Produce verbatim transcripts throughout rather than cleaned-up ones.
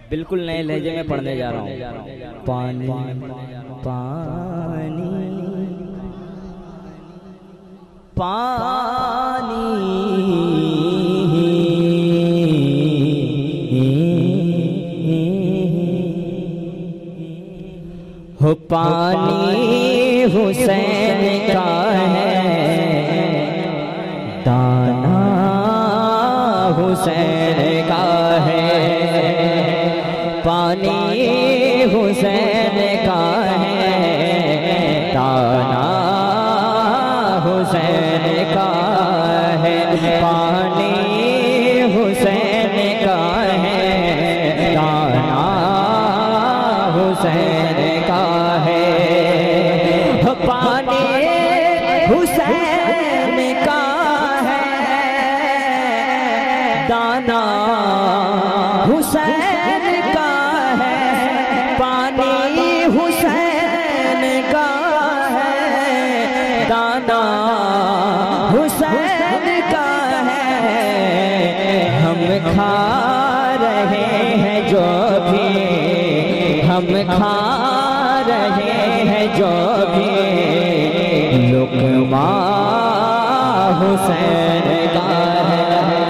बिल्कुल नए लहजे में पढ़ने जा रहा हूँ। पानी पानी पानी हो पानी हुसैन का है, दाना हुसैन का है। पानी हुसैन का है, दाना हुसैन का है। पानी हुसैन का है, दाना हुसैन का है। पानी हुसैन का है, दाना हुसैन का है। पानी हुसैन का है, दाना हुसैन का है। हम खा रहे हैं जो भी, हम खा रहे हैं जो भी, लुक़मा हुसैन का है।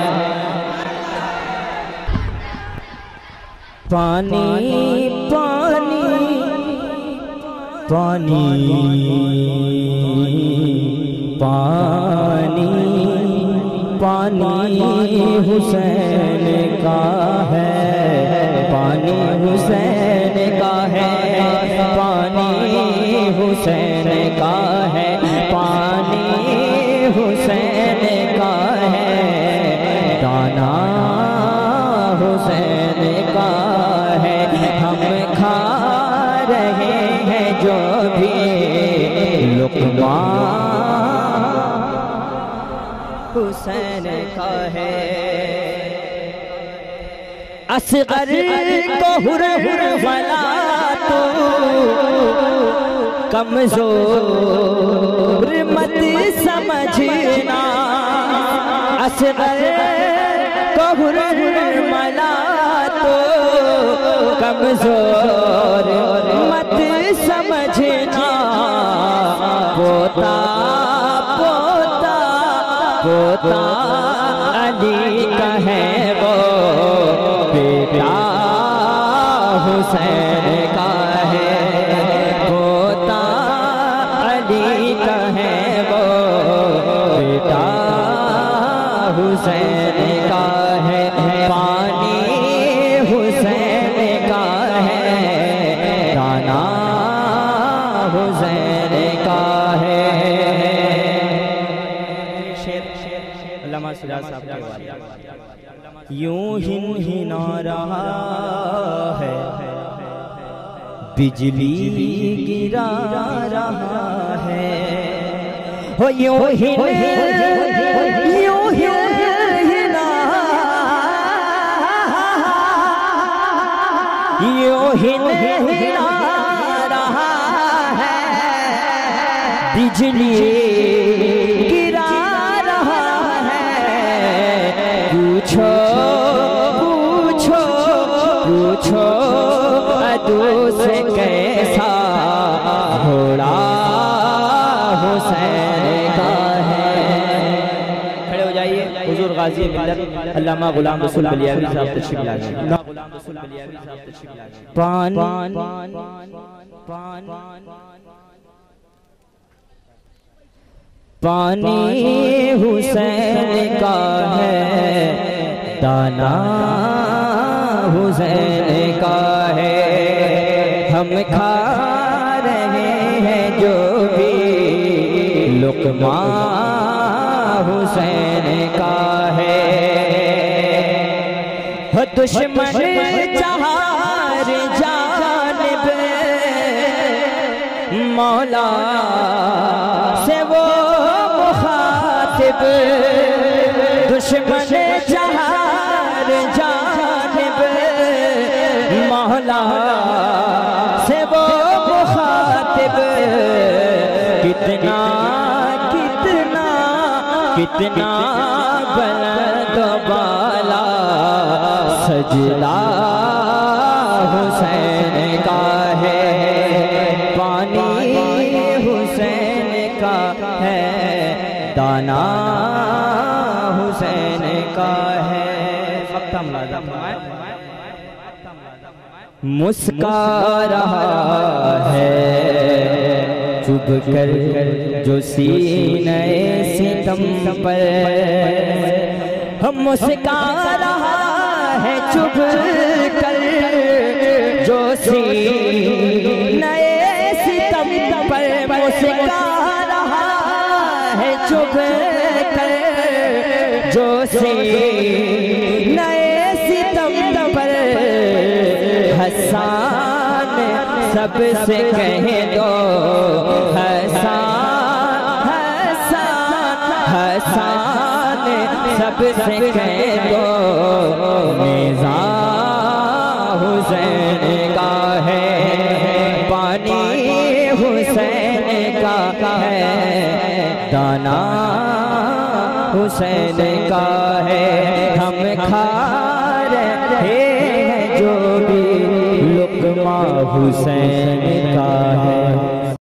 पानी पानी पानी पानी पानी हुसैन का है, पानी हुसैन का है। पानी हुसैन का है, पानी हुसैन का है। दाना हुसैन का है। हम खा रहे हैं जो भी, लुक़मा हुसैन का है। असग़र को हुर्र वाला तो कमज़ोर मत समझना। असग़र को हुर्र वाला तो कमज़ोर मत समझना। पोता पोता पोता अली का है वो, बेटा हुसैन का है। पोता अली का है वो, बेटा हुसैन का है। पानी हुसैन का है, दाना हुसैन का है। शेर अल्लामा सिराज साहब के बारे में। यूं हिन हिना रहा है, बिजली गिरा रहा है। हो यूं हिन यूं हिना, यूं हिन हिना रहा है, बिजली गिरा रहा है। पूछो पूछो पूछो अदू से कैसा घोड़ा हुसैन का है। खड़े हो जाइए। हुजूर गाजी मिल्लत अल्लामा गुलाम रसूल बलियावी साहब तशरीफ लाए। पान पानी हुसैन का है, दाना हुसैन का है। हम खा रहे हैं जो भी, लुक़मा हुसैन का है। हो दुश्मन चार जानिब, मौला से वो मुखातिब। दुश्मन चार जानिब, मौला से वो मुखातिब। कितना कितना कितना बुलंद बाला सजदा हुसैन का है, पानी हुसैन का है, दाना हुसैन का है। मुस्का रहा है चुभ कर जो सीने सितम पर, हम मुस्का रहा है चुभ कर जो सीने सितम पर, मुस्का रहा है चुभ कर जो सीने सितम पर। हसन सबसे कह दो हसन, हसन हसन सबसे कह दो नेज़ा हुसैन का है, पानी हुसैन का है, दाना हुसैन का है। हम खा रहे हैं जो भी लुक़मा हुसैन का है।